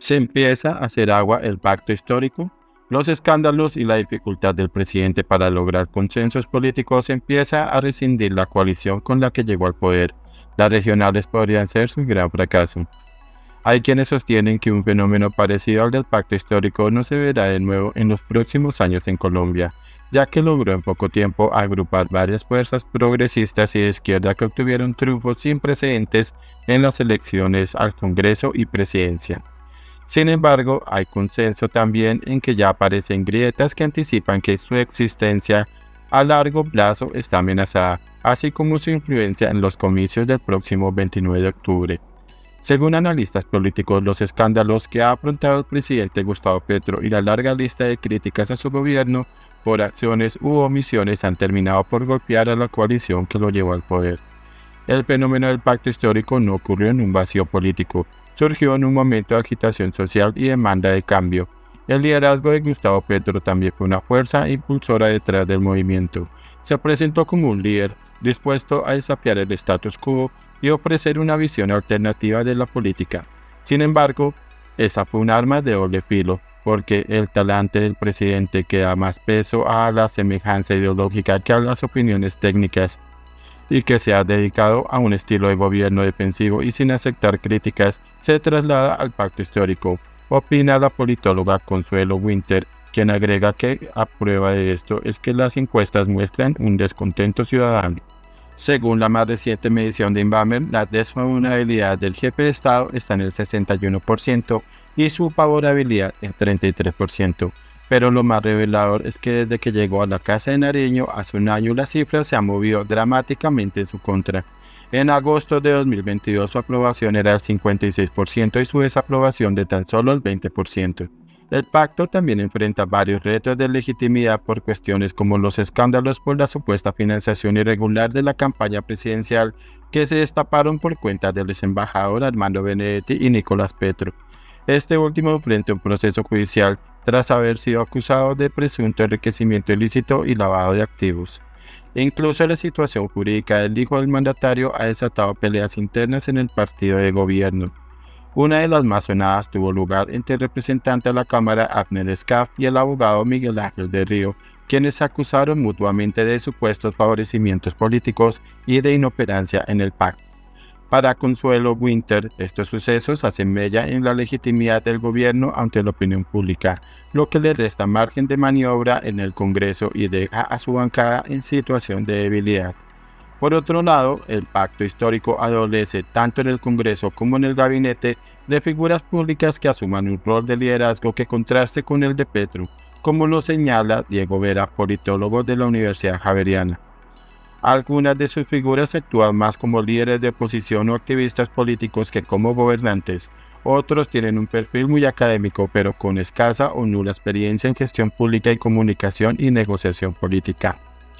Se empieza a hacer agua el pacto histórico. Los escándalos y la dificultad del presidente para lograr consensos políticos empieza a rescindir la coalición con la que llegó al poder. Las regionales podrían ser su gran fracaso. Hay quienes sostienen que un fenómeno parecido al del pacto histórico no se verá de nuevo en los próximos años en Colombia, ya que logró en poco tiempo agrupar varias fuerzas progresistas y de izquierda que obtuvieron triunfos sin precedentes en las elecciones al Congreso y presidencia. Sin embargo, hay consenso también en que ya aparecen grietas que anticipan que su existencia a largo plazo está amenazada, así como su influencia en los comicios del próximo 29 de octubre. Según analistas políticos, los escándalos que ha afrontado el presidente Gustavo Petro y la larga lista de críticas a su gobierno por acciones u omisiones han terminado por golpear a la coalición que lo llevó al poder. El fenómeno del pacto histórico no ocurrió en un vacío político, surgió en un momento de agitación social y demanda de cambio. El liderazgo de Gustavo Petro también fue una fuerza impulsora detrás del movimiento. Se presentó como un líder dispuesto a desafiar el status quo y ofrecer una visión alternativa de la política. Sin embargo, esa fue un arma de doble filo, porque el talante del presidente que da más peso a la semejanza ideológica que a las opiniones técnicas, y que se ha dedicado a un estilo de gobierno defensivo y sin aceptar críticas, se traslada al pacto histórico, opina la politóloga Consuelo Winter, quien agrega que a prueba de esto es que las encuestas muestran un descontento ciudadano. Según la más reciente medición de Inbamer, la desfavorabilidad del jefe de Estado está en el 61% y su favorabilidad en 33%. Pero lo más revelador es que desde que llegó a la Casa de Nariño hace un año la cifra se ha movido dramáticamente en su contra. En agosto de 2022 su aprobación era del 56% y su desaprobación de tan solo el 20%. El pacto también enfrenta varios retos de legitimidad por cuestiones como los escándalos por la supuesta financiación irregular de la campaña presidencial que se destaparon por cuenta del exembajador Armando Benedetti y Nicolás Petro. Este último enfrenta un proceso judicial tras haber sido acusado de presunto enriquecimiento ilícito y lavado de activos. Incluso la situación jurídica del hijo del mandatario ha desatado peleas internas en el partido de gobierno. Una de las más sonadas tuvo lugar entre el representante de la Cámara Abner Escaf y el abogado Miguel Ángel del Río, quienes se acusaron mutuamente de supuestos favorecimientos políticos y de inoperancia en el pacto. Para Consuelo Winter, estos sucesos hacen mella en la legitimidad del gobierno ante la opinión pública, lo que le resta margen de maniobra en el Congreso y deja a su bancada en situación de debilidad. Por otro lado, el pacto histórico adolece tanto en el Congreso como en el gabinete de figuras públicas que asuman un rol de liderazgo que contraste con el de Petro, como lo señala Diego Vera, politólogo de la Universidad Javeriana. Algunas de sus figuras actúan más como líderes de oposición o activistas políticos que como gobernantes. Otros tienen un perfil muy académico, pero con escasa o nula experiencia en gestión pública y comunicación y negociación política.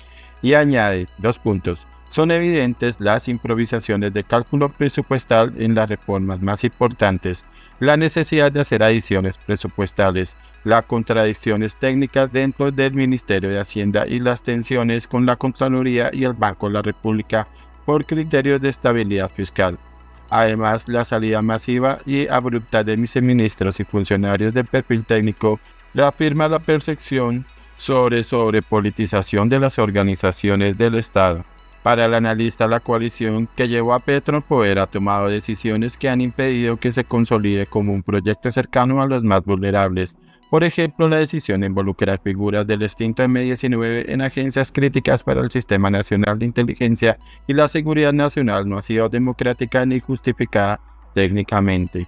Y añade, 2 puntos. Son evidentes las improvisaciones de cálculo presupuestal en las reformas más importantes, la necesidad de hacer adiciones presupuestales, las contradicciones técnicas dentro del Ministerio de Hacienda y las tensiones con la Contraloría y el Banco de la República por criterios de estabilidad fiscal. Además, la salida masiva y abrupta de viceministros y funcionarios de perfil técnico reafirma la percepción sobre sobrepolitización de las organizaciones del Estado. Para el analista, la coalición que llevó a Petro al poder ha tomado decisiones que han impedido que se consolide como un proyecto cercano a los más vulnerables. Por ejemplo, la decisión de involucrar figuras del extinto M-19 en agencias críticas para el Sistema Nacional de Inteligencia y la Seguridad Nacional no ha sido democrática ni justificada técnicamente.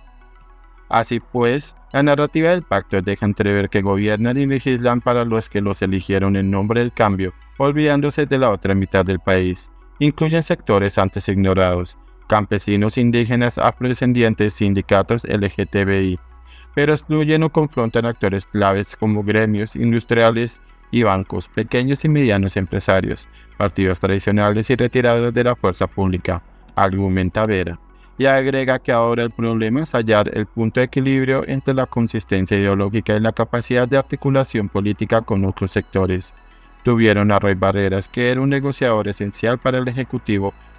Así pues, la narrativa del pacto deja entrever que gobiernan y legislan para los que los eligieron en nombre del cambio, olvidándose de la otra mitad del país. Incluyen sectores antes ignorados, campesinos, indígenas, afrodescendientes, sindicatos LGTBI, pero excluyen o confrontan actores claves como gremios industriales y bancos, pequeños y medianos empresarios, partidos tradicionales y retirados de la fuerza pública, argumenta Vera. Y agrega que ahora el problema es hallar el punto de equilibrio entre la consistencia ideológica y la capacidad de articulación política con otros sectores. Tuvieron a Roy Barreras, que era un negociador esencial para el Ejecutivo,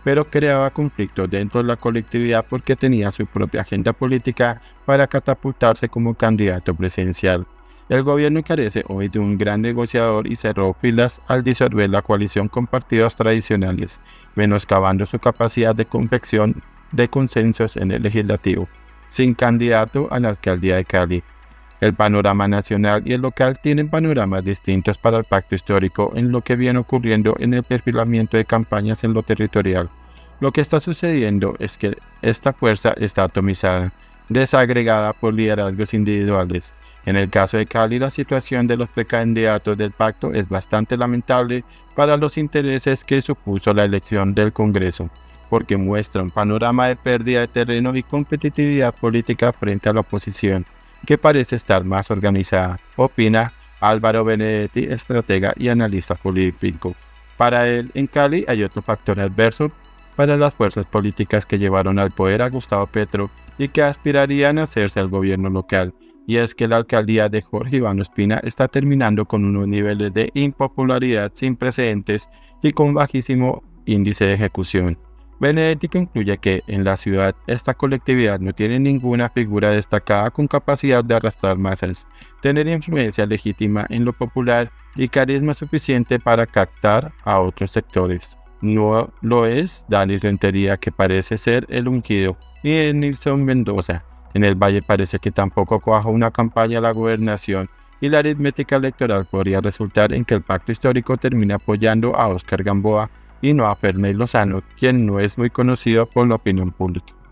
pero creaba conflictos dentro de la colectividad porque tenía su propia agenda política para catapultarse como candidato presidencial. El gobierno carece hoy de un gran negociador y cerró filas al disolver la coalición con partidos tradicionales, menoscabando su capacidad de confección de consensos en el legislativo. Sin candidato a la alcaldía de Cali. El panorama nacional y el local tienen panoramas distintos para el pacto histórico en lo que viene ocurriendo en el perfilamiento de campañas en lo territorial. Lo que está sucediendo es que esta fuerza está atomizada, desagregada por liderazgos individuales. En el caso de Cali, la situación de los precandidatos del pacto es bastante lamentable para los intereses que supuso la elección del Congreso, porque muestra un panorama de pérdida de terreno y competitividad política frente a la oposición, que parece estar más organizada, opina Álvaro Benedetti, estratega y analista político. Para él, en Cali hay otro factor adverso para las fuerzas políticas que llevaron al poder a Gustavo Petro y que aspirarían a hacerse al gobierno local, y es que la alcaldía de Jorge Iván Ospina está terminando con unos niveles de impopularidad sin precedentes y con bajísimo índice de ejecución. Benedetti concluye que en la ciudad esta colectividad no tiene ninguna figura destacada con capacidad de arrastrar masas, tener influencia legítima en lo popular y carisma suficiente para captar a otros sectores. No lo es Dani Rentería, que parece ser el ungido, ni Nilson Mendoza. En el Valle parece que tampoco cuaja una campaña a la gobernación y la aritmética electoral podría resultar en que el pacto histórico termine apoyando a Óscar Gamboa y no a Ferney Lozano, quien no es muy conocido por la opinión pública.